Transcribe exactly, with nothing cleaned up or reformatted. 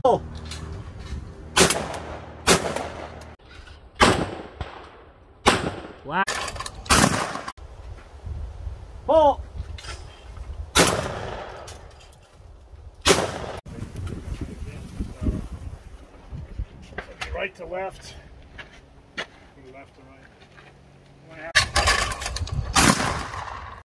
Oh. Wow. Pull. Right to left, left to right.